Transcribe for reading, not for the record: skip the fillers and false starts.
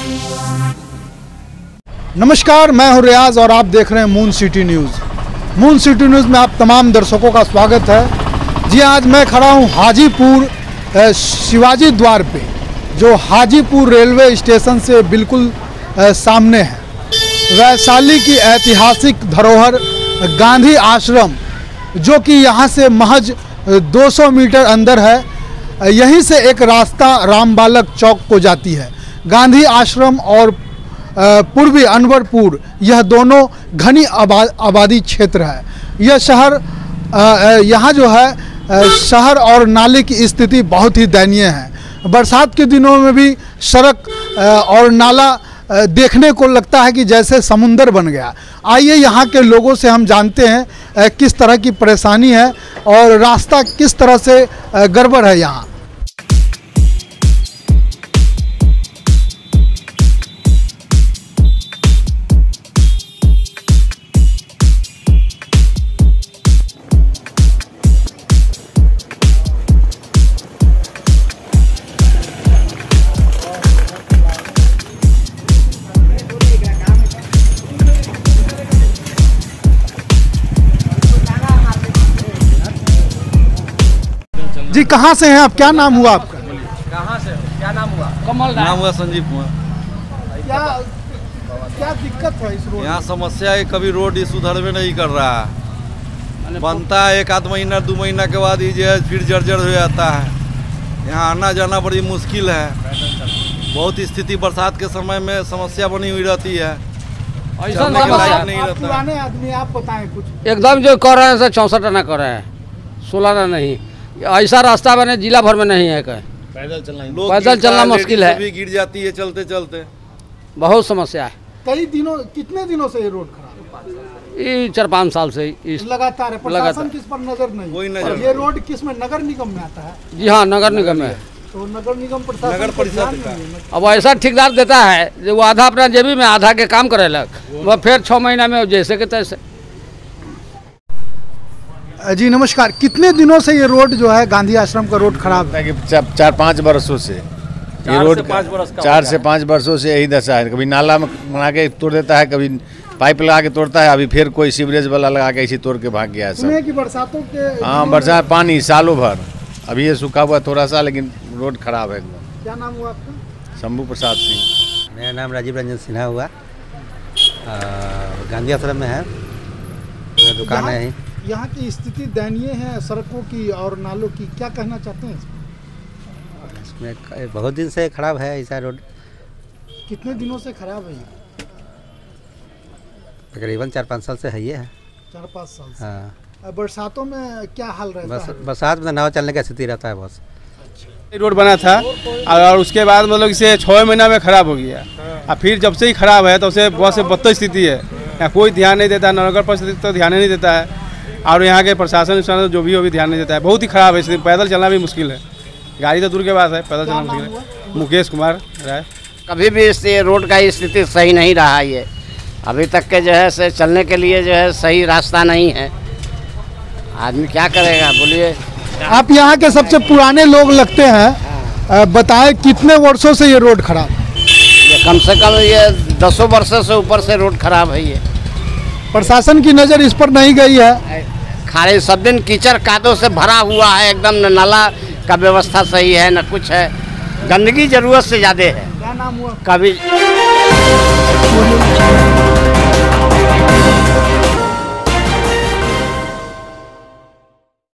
नमस्कार, मैं हूं रियाज और आप देख रहे हैं moon city news. Moon city news में आप तमाम दर्शकों का स्वागत है। जी, आज मैं खड़ा हूं हाजीपुर शिवाजी द्वार पे, जो हाजीपुर रेलवे स्टेशन से बिल्कुल सामने है। वैशाली की ऐतिहासिक धरोहर गांधी आश्रम, जो कि यहां से महज 200 मीटर अंदर है, यहीं से एक रास्ता रामबालक चौक को जाती है। गांधी आश्रम और पूर्वी अनवरपुर, यह दोनों घनी आबादी क्षेत्र है। यह शहर यहाँ जो है शहर और नाले की स्थिति बहुत ही दयनीय है। बरसात के दिनों में भी सड़क और नाला देखने को लगता है कि जैसे समुंदर बन गया। आइए यहाँ के लोगों से हम जानते हैं किस तरह की परेशानी है और रास्ता किस तरह से गड़बड़ है यहाँ। जी, कहाँ से हैं आप? क्या नाम हुआ आपका? कहाँ से? क्या नाम हुआ? कमल नाम हुआ संजीव कुमार। क्या दिक्कत है इस रोड? यहाँ समस्या है, कभी रोड सुधर में नहीं कर रहा है। बनता है 1 आध महीना 2 महीना के बाद ही जो है फिर जर्जर हो जाता है। यहाँ आना जाना बड़ी मुश्किल है। बहुत स्थिति बरसात के समय में समस्या बनी हुई रहती है। ऐसा नहीं रहता। पुराने आदमी, आप बताएं कुछ। एकदम जो कर रहे हैं सर 64 आना कर रहे हैं, 16 आना नहीं। ऐसा रास्ता बने जिला भर में नहीं है। कहीं पैदल चलना मुश्किल है। भी गिर जाती है चलते चलते। बहुत समस्या है। कितने दिनों से ये रोड खराब है? ये 4-5 साल से लगातार है। प्रशासन किस पर नजर नहीं? कोई नजर। ये रोड किस में, नगर निगम में आता है? जी हाँ, नगर निगम में। तो नगर निगम प्रशासन, नगर परिषद का अब ऐसा ठेकेदार देता है जो वो आधा अपना जेबी में आधा के काम करे लग, वह फिर 6 महीना में जैसे के तैसे। जी नमस्कार, कितने दिनों से ये रोड जो है गांधी आश्रम का रोड खराब है? 4-5 वर्षों से ये रोड 4 से 5 वर्षों से यही दशा है। कभी नाला में बना के तोड़ देता है, कभी पाइप लगा के तोड़ता है, अभी फिर कोई सीवरेज वाला लगा के इसी तोड़ के भाग गया है सब। कि बरसातों के हाँ, बरसात पानी सालों भर। अभी ये सूखा हुआ थोड़ा सा, लेकिन रोड खराब है एकदम। क्या नाम हुआ आपका? शंभू प्रसाद सिंह। मेरा नाम राजीव रंजन सिन्हा हुआ। गांधी आश्रम में है मेरा दुकान है। यहाँ की स्थिति दयनीय है, सड़कों की और नालों की। क्या कहना चाहते हैं इसमें? बहुत दिन से खराब है ऐसा रोड। कितने दिनों से खराब है? तकरीबन 4-5 साल से है ये है। 4-5 साल से। हाँ। बरसातों में क्या हाल रहता है? बरसात में नाव चलने का स्थिति रहता है बस। रोड बना था और उसके बाद मतलब इसे 6 महीना में खराब हो गया। और फिर जब से ही खराब है तो उसे बहुत से बदतर स्थिति है। यहाँ कोई ध्यान नहीं देता, नगर परिषद तो ध्यान नहीं देता है, और यहाँ के प्रशासन जो भी हो भी ध्यान नहीं देता है। बहुत ही खराब है, पैदल चलना भी मुश्किल है। गाड़ी तो दूर के बाद है, पैदल चलना मुश्किल है। मुकेश कुमार राय। कभी भी इस रोड का स्थिति सही नहीं रहा है। ये अभी तक के जो है से चलने के लिए जो है सही रास्ता नहीं है। आदमी क्या करेगा बोलिए? आप यहाँ के सबसे पुराने लोग लगते हैं, बताएं कितने वर्षों से ये रोड खराब? ये कम से कम ये 10 वर्षों से ऊपर से रोड खराब है। ये प्रशासन की नज़र इस पर नहीं गई है। खाली सब दिन कीचड़ कादों से भरा हुआ है एकदम। न नाला का व्यवस्था सही है न कुछ है। गंदगी जरूरत से ज़्यादा है। क्या नाम हुआ? कभी